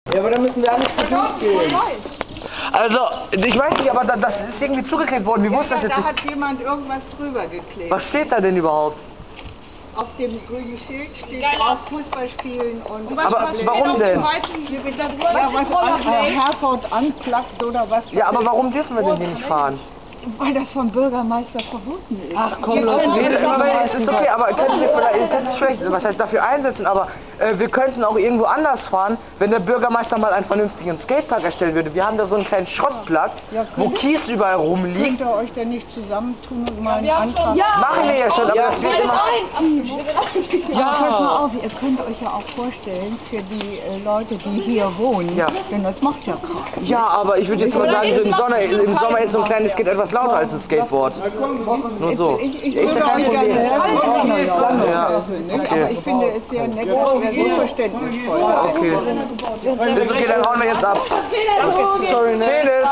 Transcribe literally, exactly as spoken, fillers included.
Ja, aber dann müssen wir nicht zu Fuß gehen. Also, ich weiß nicht, aber das ist irgendwie zugeklebt worden. Wie Ja, wusste das ja, jetzt da nicht? hat jemand irgendwas drüber geklebt. Was steht da denn überhaupt? Auf dem grünen Schild steht drauf Fußball spielen und... Aber warum denn? Ja, was an, äh, Herford anklagt oder was? Ja, aber warum dürfen wir denn hier nicht fahren? Weil das vom Bürgermeister verboten ist. Ach komm, Leute, es ist okay, aber können Sie vielleicht, ihr könnt sich vielleicht, was heißt dafür einsetzen, aber äh, wir könnten auch irgendwo anders fahren, wenn der Bürgermeister mal einen vernünftigen Skatepark erstellen würde. Wir haben da so einen kleinen Schrottplatz, Ja, wo Kies überall rumliegt. Könnt ihr euch denn nicht zusammentun und mal einen Antrag... Ja, machen wir ja schon, aber das wird immer... Ja, pass mal auf, ihr könnt euch ja auch vorstellen, für die äh, Leute, die hier wohnen, Ja. denn das macht ja keiner. Ja, aber ich würde jetzt mal sagen, so im Sommer, im Sommer ist so ein kleines Skate etwas lauter als ein Skateboard. Nur so. Ich, ich Ja, ist würde ja kein euch gerne Problem. helfen, ja, Ja. ne? Okay. Aber ich finde es sehr nett, dass ihr so verständnisvoll seid. Okay. Ist okay, dann hauen wir jetzt ab. Sorry, ne? Felix!